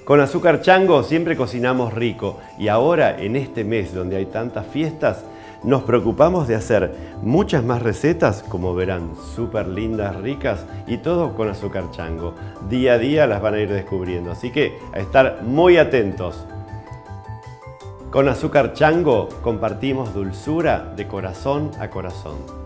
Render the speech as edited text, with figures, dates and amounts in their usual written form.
Con Azúcar Chango siempre cocinamos rico y ahora en este mes donde hay tantas fiestas nos preocupamos de hacer muchas más recetas, como verán, súper lindas, ricas y todo con Azúcar Chango. Día a día las van a ir descubriendo, así que a estar muy atentos. Con Azúcar Chango compartimos dulzura de corazón a corazón.